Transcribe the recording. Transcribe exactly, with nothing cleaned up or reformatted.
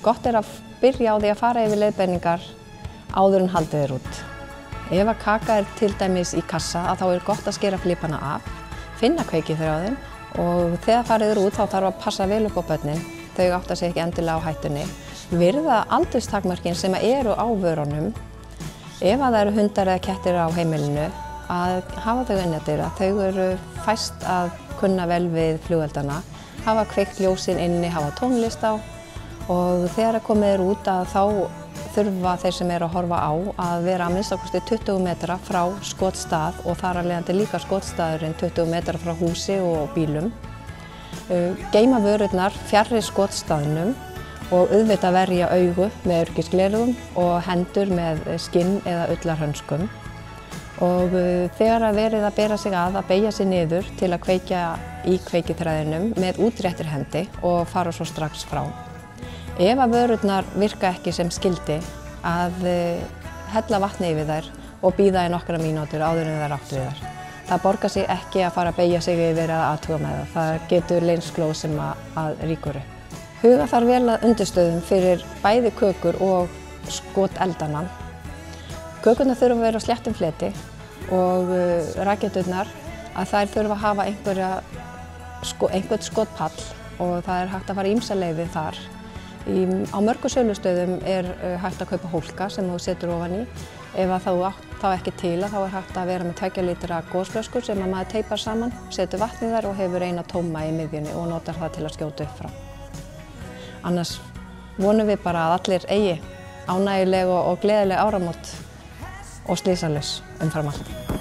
Gott er að byrja á því að fara yfir leiðbeiningar áður en haldið er út. Ef að kaka er til dæmis í kassa að þá er gott að skera flipana af, finna kveikiþráðinn og þegar farið er út þá þarf að passa vel upp á börnin. Þau átta sig ekki endilega á hættunni. Virða aldurstakmörkin sem eru á vörunum. Ef að það eru hundar eða kettir á heimilinu, að hafa þau innandyra. Þau eru fæst að kunna vel við flugeldana, hafa kveikt ljósin inni, hafa tónlist á og þegar komið er út að þá þurfa þeir sem eru að horfa á að vera að minnsta kosti tuttugu metra frá skotstað og þar af leiðandi líka skotstaðurinn tuttugu metra frá húsi og bílum. Geyma vörurnar fjarri skotstaðnum og auðvitað verja augu með öryggisgleraugun og hendur með skinn eða ullarhönskum. Og þegar að verið að bera sig að að beygja sig niður til að kveikja í kveikiþræðinum með útréttri hendi og fara svo strax frá. Ef að vörurnar virka ekki sem skyldi að hella vatni yfir þær og bíða í nokkra mínútur áður en þær áttu við þær. Það borgar sig ekki að fara að beygja sig yfir eða athuga með það. Það getur leynst glóð sem að, að rýkur upp. Huga þarf vel að undirstöðum fyrir bæði kökur og skoteldana. Kökurnar þurfa að vera á sléttum fleti og raketturnar að þær þurfa að hafa einhverja, sko, einhvern skotpall og það er hægt að fara ýmsa leiðir þar. Í, á mörgum sölustöðum er hægt að kaupa hólka sem þú setur ofan í. Ef að þú átt þá ekki til þá er hægt að vera með tveggja lítra gosflöskur sem að maður teipar saman, setur vatn í þær og hefur eina tóma í miðjunni og notar það til að skjóta upp frá. Annars vonum við bara að allir eigi ánægjuleg og gleðileg áramót og slysalaus umfram allt.